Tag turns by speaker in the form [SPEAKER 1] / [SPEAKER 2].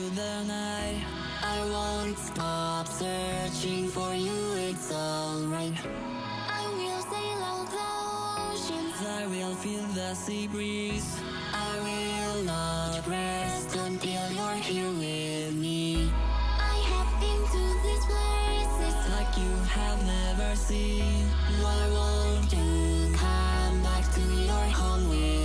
[SPEAKER 1] the night. I won't stop searching for you, it's alright.
[SPEAKER 2] I will sail out the oceans.
[SPEAKER 1] I will feel the sea breeze.
[SPEAKER 2] I will not rest until you're here with me. I have been to these places
[SPEAKER 1] like you have never seen.
[SPEAKER 2] Why won't you come back to your home with